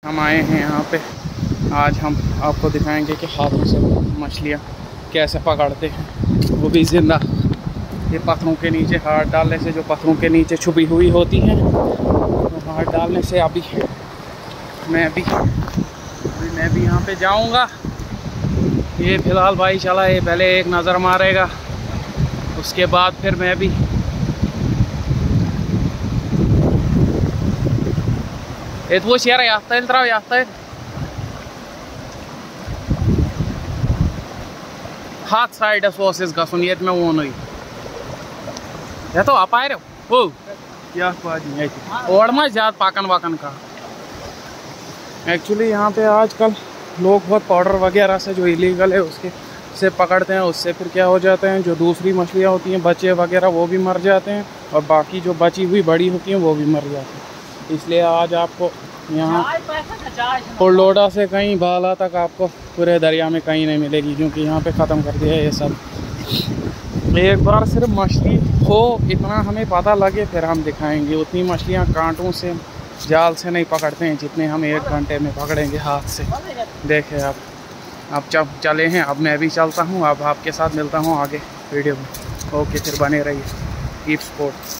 हम आए हैं यहाँ पे। आज हम आपको दिखाएंगे कि हाथों से मछलियाँ कैसे पकड़ते हैं, वो भी ज़िंदा। ये पत्थरों के नीचे हाथ डालने से, जो पत्थरों के नीचे छुपी हुई होती हैं, तो हाथ डालने से अभी मैं भी यहाँ पे जाऊँगा। ये फ़िलहाल भाई चला है, पहले एक नज़र मारेगा, उसके बाद फिर मैं भी वो शेयर याफ्ता त्राव याफ्ता हाथ साइडस गसन ये मैं वोन तो अपार वो और मा ज़्यादा पाकन वाकन का। एक्चुअली यहाँ पे आजकल लोग बहुत पाउडर वगैरह से जो इलीगल है उसके से पकड़ते हैं। उससे फिर क्या हो जाता है, जो दूसरी मछलियाँ होती हैं, बच्चे वगैरह, वो भी मर जाते हैं, और बाकी जो बची हुई बड़ी होती हैं वो भी मर जाती हैं। इसलिए आज आपको यहाँ कोल्डोडा से कहीं बाला तक आपको पूरे दरिया में कहीं नहीं मिलेगी, क्योंकि यहाँ पे ख़त्म कर दिया है ये सब। एक बार सिर्फ मछली हो इतना हमें पता लगे फिर हम दिखाएंगे। उतनी मछलियाँ कांटों से, जाल से नहीं पकड़ते हैं जितने हम 1 घंटे में पकड़ेंगे हाथ से। देखें आप चले हैं, अब मैं भी चलता हूँ। अब आपके साथ मिलता हूँ आगे वीडियो में। ओके, फिर बने रहिए। Keep support.